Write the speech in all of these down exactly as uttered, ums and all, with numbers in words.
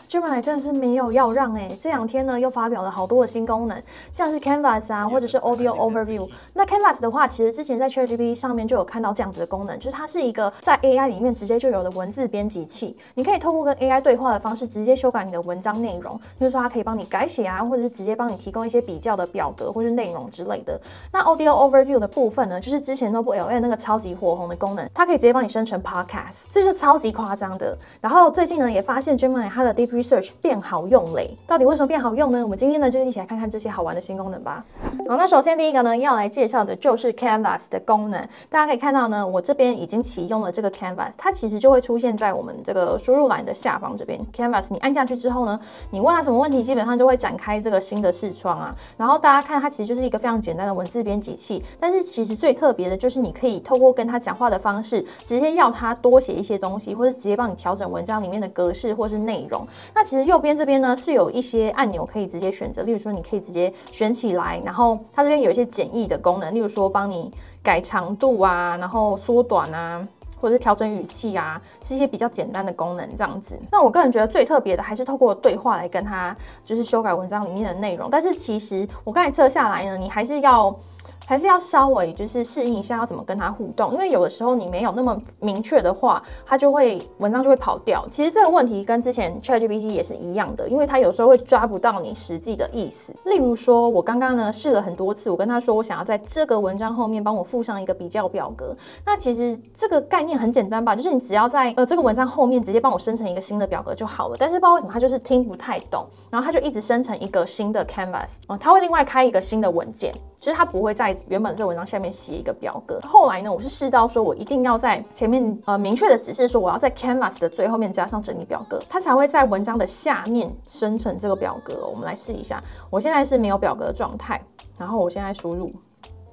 Gemini 真的是没有要让哎、欸，这两天呢又发表了好多的新功能，像是 Canvas 啊，或者是 Audio Overview。那 Canvas 的话，其实之前在 ChatGPT 上面就有看到这样子的功能，就是它是一个在 A I 里面直接就有的文字编辑器，你可以透过跟 A I 对话的方式直接修改你的文章内容，比如说它可以帮你改写啊，或者是直接帮你提供一些比较的表格或是内容之类的。那 Audio Overview 的部分呢，就是之前 Noble L M 那个超级火红的功能，它可以直接帮你生成 Podcast， 这是超级夸张的。然后最近呢也发现 Gemini 它的 Deep Research 变好用嘞，到底为什么变好用呢？我们今天呢就一起来看看这些好玩的新功能吧。好，那首先第一个呢要来介绍的就是 Canvas 的功能。大家可以看到呢，我这边已经启用了这个 Canvas， 它其实就会出现在我们这个输入栏的下方这边。Canvas 你按下去之后呢，你问它什么问题，基本上就会展开这个新的视窗啊。然后大家看它其实就是一个非常简单的文字编辑器，但是其实最特别的就是你可以透过跟它讲话的方式，直接要它多写一些东西，或是直接帮你调整文章里面的格式或是内容。那其实右边这边呢是有一些按钮可以直接选择，例如说你可以直接选起来，然后它这边有一些简易的功能，例如说帮你改长度啊，然后缩短啊，或者是调整语气啊，是一些比较简单的功能这样子。那我个人觉得最特别的还是透过对话来跟它就是修改文章里面的内容，但是其实我刚才测下来呢，你还是要还是要稍微就是适应一下要怎么跟它互动，因为有的时候你没有那么明确的话，它就会文章就会跑掉。其实这个问题跟之前 ChatGPT 也是一样的，因为它有时候会抓不到你实际的意思。例如说，我刚刚呢试了很多次，我跟他说我想要在这个文章后面帮我附上一个比较表格。那其实这个概念很简单吧，就是你只要在呃这个文章后面直接帮我生成一个新的表格就好了。但是不知道为什么他就是听不太懂，然后他就一直生成一个新的 Canvas，呃，他会另外开一个新的文件。就是它不会在原本这个文章下面写一个表格。后来呢，我是试到说我一定要在前面呃明确的指示说我要在 Canvas 的最后面加上整理表格，它才会在文章的下面生成这个表格。我们来试一下，我现在是没有表格的状态，然后我现在输入。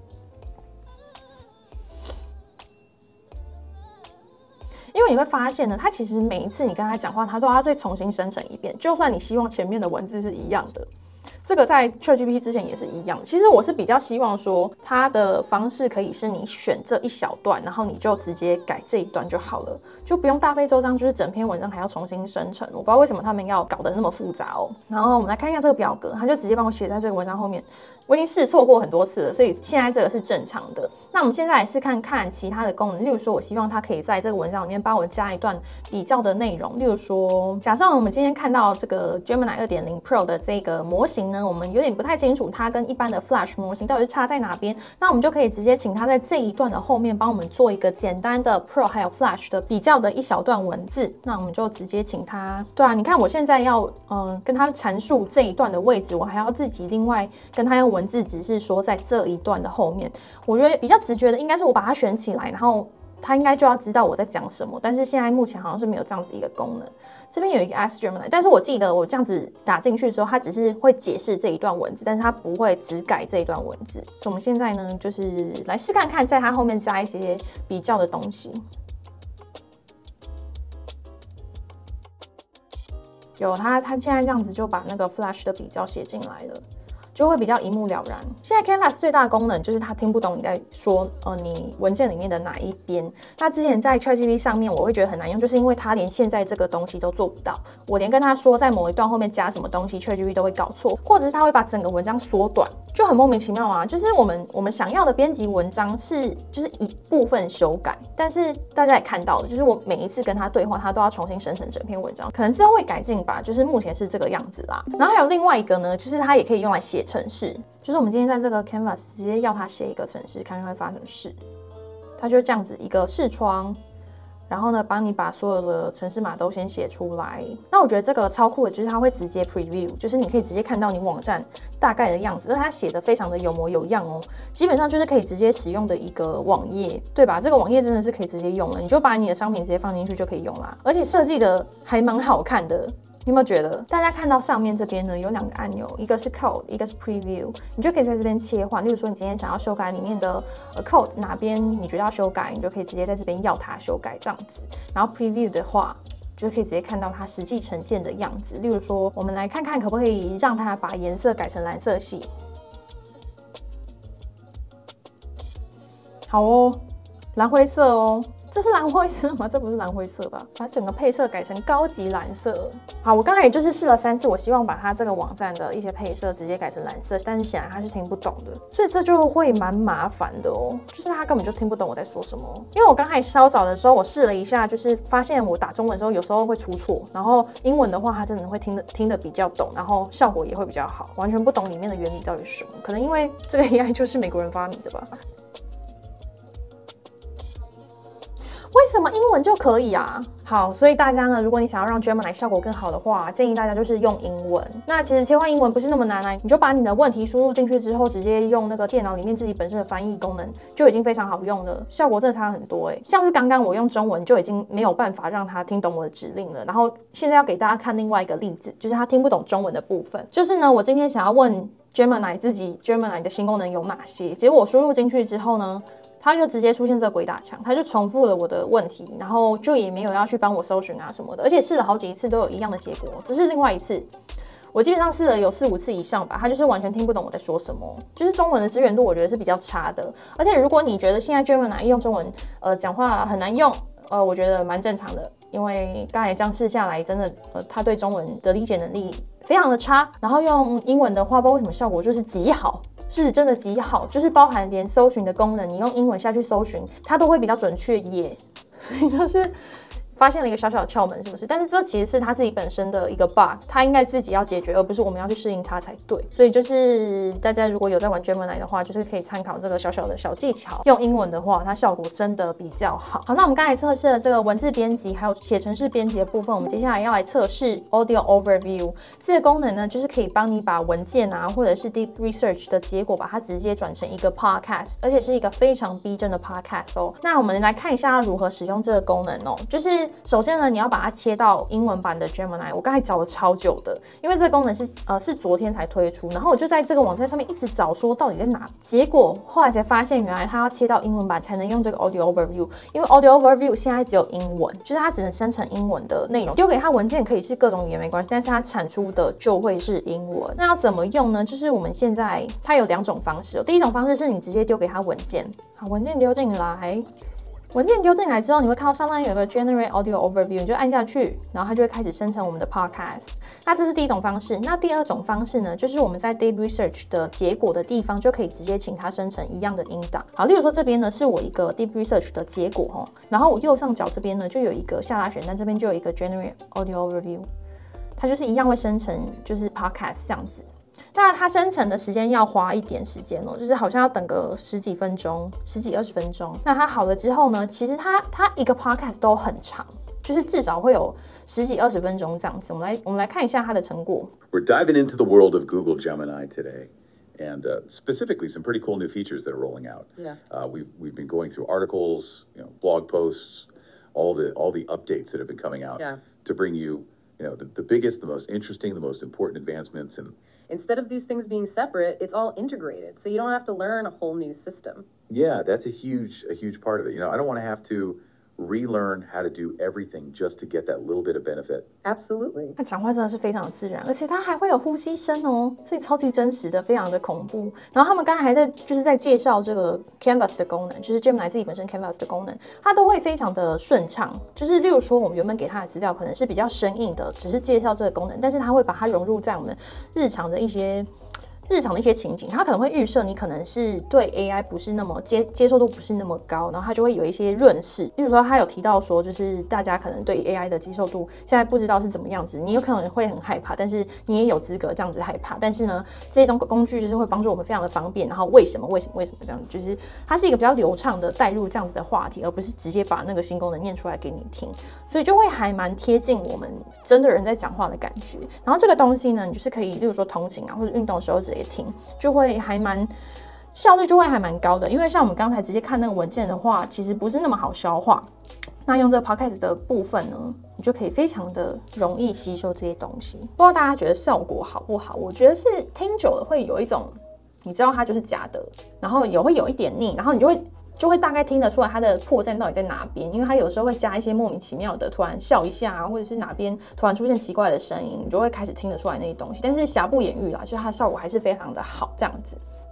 因为你会发现呢，它其实每一次你跟他讲话，它都要再重新生成一遍，就算你希望前面的文字是一样的。这个在 ChatGPT 之前也是一样。其实我是比较希望说，它的方式可以是你选这一小段，然后你就直接改这一段就好了，就不用大费周章，就是整篇文章还要重新生成。我不知道为什么他们要搞得那么复杂哦。然后我们来看一下这个表格，它就直接帮我写在这个文章后面。我已经试错过很多次了，所以现在这个是正常的。那我们现在来试看看其他的功能，例如说，我希望它可以在这个文章里面帮我加一段比较的内容。例如说，假设我们今天看到这个 Gemini 二点零 Pro 的这个模型呢，我们有点不太清楚它跟一般的 Flash 模型到底是差在哪边。那我们就可以直接请它在这一段的后面帮我们做一个简单的 Pro 还有 Flash 的比较的一小段文字。那我们就直接请它，对啊，你看我现在要嗯、呃、跟它阐述这一段的位置，我还要自己另外跟它用文字指示说在这一段的后面。我觉得比较直觉的应该是我把它选起来，然后它应该就要知道我在讲什么。但是现在目前好像是没有这样子一个功能。这边有一个 Ask Gemini， 但是我记得我这样子打进去的时候，它只是会解释这一段文字，但是它不会只改这一段文字。所以我们现在呢，就是来试看看，在它后面加一些比较的东西。有它，它现在这样子就把那个 Flash 的比较写进来了。就会比较一目了然。现在 Canvas 最大的功能就是它听不懂你在说呃你文件里面的哪一边。那之前在 ChatGPT 上面我会觉得很难用，就是因为它连现在这个东西都做不到。我连跟他说在某一段后面加什么东西 ，ChatGPT 都会搞错，或者是它会把整个文章缩短，就很莫名其妙啊。就是我们我们想要的编辑文章是就是一部分修改，但是大家也看到了，就是我每一次跟他对话，他都要重新生成整篇文章，可能之后会改进吧。就是目前是这个样子啦。然后还有另外一个呢，就是它也可以用来写程式，就是我们今天在这个 Canvas 直接要它写一个程式，看看会发生什么事。它就这样子一个视窗，然后呢，帮你把所有的程式码都先写出来。那我觉得这个超酷的，就是它会直接 preview， 就是你可以直接看到你网站大概的样子，而它写的非常的有模有样哦，基本上就是可以直接使用的一个网页，对吧？这个网页真的是可以直接用了，你就把你的商品直接放进去就可以用啦，而且设计的还蛮好看的。你有没有觉得？大家看到上面这边呢有两个按钮，一个是 Code， 一个是 Preview， 你就可以在这边切换。例如说，你今天想要修改里面的呃 Code 哪边你觉得要修改，你就可以直接在这边要它修改这样子。然后 Preview 的话，就可以直接看到它实际呈现的样子。例如说，我们来看看可不可以让它把颜色改成蓝色系。好哦，蓝灰色哦。 这是蓝灰色吗？这不是蓝灰色吧？把整个配色改成高级蓝色。好，我刚才也就是试了三次，我希望把它这个网站的一些配色直接改成蓝色，但是显然他是听不懂的，所以这就会蛮麻烦的哦。就是他根本就听不懂我在说什么。因为我刚才稍早的时候，我试了一下，就是发现我打中文的时候有时候会出错，然后英文的话，他真的会听得听得比较懂，然后效果也会比较好。完全不懂里面的原理到底是什么，可能因为这个 A I 就是美国人发明的吧。为什么英文就可以啊？好，所以大家呢，如果你想要让 Gemini 效果更好的话，建议大家就是用英文。那其实切换英文不是那么难啊，你就把你的问题输入进去之后，直接用那个电脑里面自己本身的翻译功能，就已经非常好用了，效果真的差很多哎、欸。像是刚刚我用中文就已经没有办法让他听懂我的指令了，然后现在要给大家看另外一个例子，就是他听不懂中文的部分。就是呢，我今天想要问 Gemini 自己 Gemini 的新功能有哪些，结果我输入进去之后呢，它就直接出现这个鬼打墙，它就重复了我的问题，然后就也没有要去帮我搜寻啊什么的，而且试了好几次都有一样的结果。只是另外一次，我基本上试了有四五次以上吧，它就是完全听不懂我在说什么，就是中文的支援度我觉得是比较差的。而且如果你觉得现在 Gemini 用中文呃讲话很难用，呃，我觉得蛮正常的，因为刚才这样试下来，真的呃，他对中文的理解能力非常的差，然后用英文的话，不知道为什么效果就是极好。是真的极好，就是包含连搜寻的功能，你用英文下去搜寻，它都会比较准确耶。所以就是发现了一个小小的窍门，是不是？但是这其实是他自己本身的一个 bug， 他应该自己要解决，而不是我们要去适应它才对。所以就是大家如果有在玩 Gemini 的话，就是可以参考这个小小的小技巧。用英文的话，它效果真的比较好。好，那我们刚才测试了这个文字编辑，还有写程式编辑的部分，我们接下来要来测试 Audio Overview 这个功能呢，就是可以帮你把文件啊，或者是 Deep Research 的结果，把它直接转成一个 Podcast， 而且是一个非常逼真的 Podcast 哦。那我们来看一下如何使用这个功能哦，就是首先呢，你要把它切到英文版的 Gemini。我刚才找了超久的，因为这个功能是呃是昨天才推出，然后我就在这个网站上面一直找说到底在哪，结果后来才发现原来它要切到英文版才能用这个 Audio Overview， 因为 Audio Overview 现在只有英文，就是它只能生成英文的内容，丢给它文件可以是各种语言没关系，但是它产出的就会是英文。那要怎么用呢？就是我们现在它有两种方式、哦，第一种方式是你直接丢给它文件，好，文件丢进来。文件丢进来之后，你会看到上面有一个 Generate Audio Overview， 你就按下去，然后它就会开始生成我们的 Podcast。那这是第一种方式。那第二种方式呢，就是我们在 Deep Research 的结果的地方，就可以直接请它生成一样的音档。好，例如说这边呢是我一个 Deep Research 的结果哦，然后我右上角这边呢就有一个下拉选单，这边就有一个 Generate Audio Overview， 它就是一样会生成就是 Podcast 这样子。那它生成的时间要花一点时间哦，就是好像要等个十几分钟、十几二十分钟。那它好了之后呢，其实它它一个 podcast 都很长，就是至少会有十几二十分钟这样子。我们来我们来看一下它的成果。 We're diving into the world of Google Gemini today, and uh, specifically some pretty cool new features that are rolling out. Yeah. Uh, we've we've been going through articles, you know, blog posts, all the all the updates that have been coming out yeah. to bring you, you know, the, the biggest, the most interesting, the most important advancements and. Instead of these things being separate, it's all integrated. So you don't have to learn a whole new system. Yeah, that's a huge, a huge part of it. You know, I don't want to have to relearn how to do everything just to get that little bit of benefit. Absolutely. 他讲话真的是非常的自然，而且他还会有呼吸声哦，所以超级真实的，非常的恐怖。然后他们刚才还在就是在介绍这个 Canvas 的功能，就是 Gemini 自己本身 Canvas 的功能，它都会非常的顺畅。就是例如说，我们原本给它的资料可能是比较生硬的，只是介绍这个功能，但是它会把它融入在我们日常的一些。日常的一些情景，它可能会预设你可能是对 A I 不是那么接接受度不是那么高，然后它就会有一些润饰。例如说，它有提到说，就是大家可能对 A I 的接受度现在不知道是怎么样子，你有可能会很害怕，但是你也有资格这样子害怕。但是呢，这些东工具就是会帮助我们非常的方便。然后为什么为什么为什么这样，就是它是一个比较流畅的带入这样子的话题，而不是直接把那个新功能念出来给你听，所以就会还蛮贴近我们真的人在讲话的感觉。然后这个东西呢，你就是可以，例如说通勤啊或者运动的时候直接听，就会还蛮效率就会还蛮高的。因为像我们刚才直接看那个文件的话，其实不是那么好消化。那用这个 podcast 的部分呢，你就可以非常的容易吸收这些东西。不知道大家觉得效果好不好？我觉得是听久了会有一种，你知道它就是假的，然后也会有一点腻，然后你就会。就会大概听得出来它的破绽到底在哪边，因为它有时候会加一些莫名其妙的，突然笑一下啊，或者是哪边突然出现奇怪的声音，你就会开始听得出来那些东西。但是瑕不掩瑜啦，就是它的效果还是非常的好，这样子。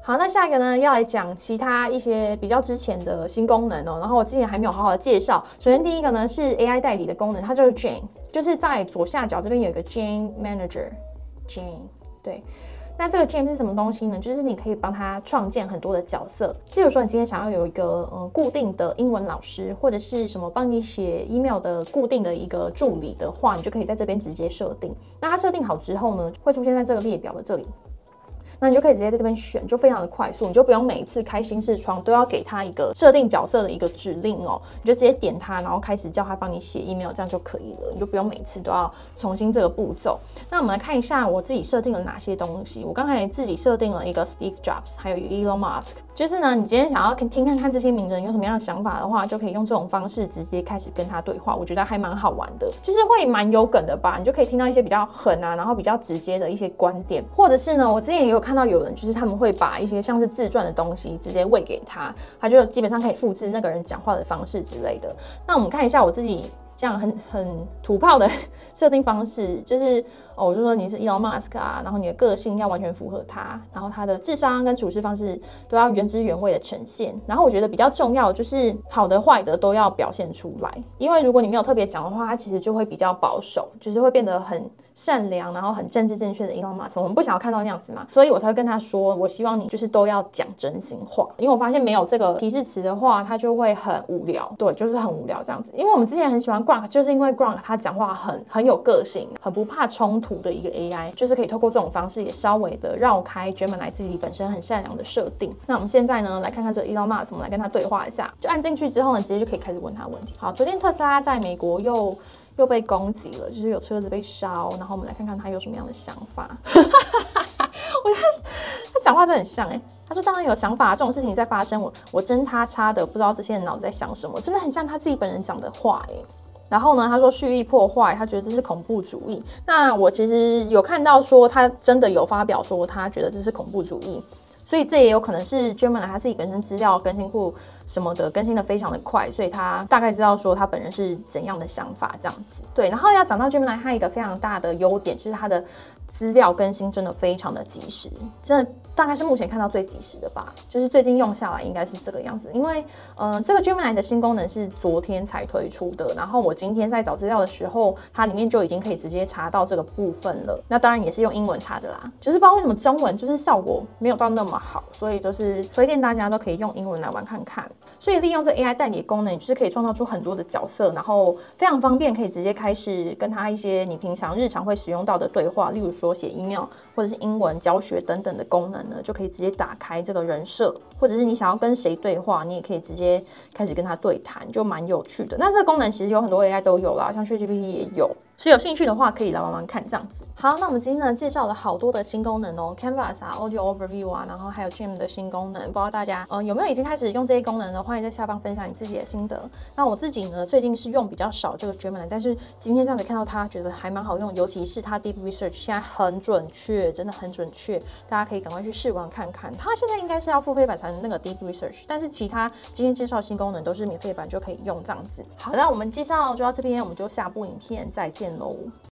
好，那下一个呢，要来讲其他一些比较之前的新功能哦。然后我之前还没有好好的介绍。首先第一个呢是 A I 代理的功能，它就是 Jane， 就是在左下角这边有一个 Jane Manager，Jane 对。那这个 Jane 是什么东西呢？就是你可以帮他创建很多的角色，例如说你今天想要有一个呃固定的英文老师，或者是什么帮你写 email 的固定的一个助理的话，你就可以在这边直接设定。那它设定好之后呢，会出现在这个列表的这里。那你就可以直接在这边选，就非常的快速，你就不用每一次开新视窗都要给他一个设定角色的一个指令哦，你就直接点它，然后开始叫他帮你写 email， 这样就可以了，你就不用每次都要重新这个步骤。那我们来看一下我自己设定了哪些东西。我刚才自己设定了一个 Steve Jobs， 还有 Elon Musk， 就是呢，你今天想要听看看这些名人有什么样的想法的话，就可以用这种方式直接开始跟他对话，我觉得还蛮好玩的，就是会蛮有梗的吧，你就可以听到一些比较狠啊，然后比较直接的一些观点，或者是呢，我之前也有看到有人就是他们会把一些像是自传的东西直接喂给他，他就基本上可以复制那个人讲话的方式之类的。那我们看一下我自己这样很很土炮的设定方式，就是哦，我就说你是 Elon Musk 啊，然后你的个性要完全符合他，然后他的智商跟处事方式都要原汁原味的呈现。然后我觉得比较重要的就是好的坏的都要表现出来，因为如果你没有特别讲的话，他其实就会比较保守，就是会变得很善良，然后很政治正确的 Elon Musk， 我们不想要看到那样子嘛，所以我才会跟他说，我希望你就是都要讲真心话，因为我发现没有这个提示词的话，他就会很无聊，对，就是很无聊这样子。因为我们之前很喜欢 Grok， 就是因为 Grok 他讲话很很有个性，很不怕冲突的一个 A I， 就是可以透过这种方式也稍微的绕开 Gemini 自己本身很善良的设定。那我们现在呢，来看看这 Elon Musk， 我们来跟他对话一下，就按进去之后呢，直接就可以开始问他问题。好，昨天特斯拉在美国又又被攻击了，就是有车子被烧，然后我们来看看他有什么样的想法。我觉得他讲话真的很像哎、欸，他说当然有想法，这种事情在发生，我我真他叉的不知道这些人脑子在想什么，真的很像他自己本人讲的话哎、欸。然后呢，他说蓄意破坏，他觉得这是恐怖主义。那我其实有看到说他真的有发表说他觉得这是恐怖主义。所以这也有可能是 Gemini 他自己本身资料更新库什么的更新的非常的快，所以他大概知道说他本人是怎样的想法这样子。对，然后要讲到 Gemini 它一个非常大的优点就是它的资料更新真的非常的及时，真的大概是目前看到最及时的吧，就是最近用下来应该是这个样子。因为呃这个 Gemini 的新功能是昨天才推出的，然后我今天在找资料的时候，它里面就已经可以直接查到这个部分了。那当然也是用英文查的啦，就是不知道为什么中文就是效果没有到那么好，所以就是推荐大家都可以用英文来玩看看。所以利用这 A I 代理功能，你就是可以创造出很多的角色，然后非常方便，可以直接开始跟他一些你平常日常会使用到的对话，例如说写 email 或者是英文教学等等的功能呢，就可以直接打开这个人设，或者是你想要跟谁对话，你也可以直接开始跟他对谈，就蛮有趣的。那这个功能其实有很多 A I 都有啦，像 ChatGPT 也有。所以有兴趣的话，可以来玩玩看这样子。好，那我们今天呢介绍了好多的新功能哦 ，Canvas 啊 ，Audio Overview 啊，然后还有 Jane 的新功能。不知道大家呃有没有已经开始用这些功能呢？欢迎在下方分享你自己的心得。那我自己呢，最近是用比较少这个 Gemini， 但是今天这样子看到它，觉得还蛮好用，尤其是它 Deep Research 现在很准确，真的很准确，大家可以赶快去试玩看看。它现在应该是要付费版才能那个 Deep Research， 但是其他今天介绍新功能都是免费版就可以用这样子。好，那我们介绍就到这边，我们就下部影片再见喽。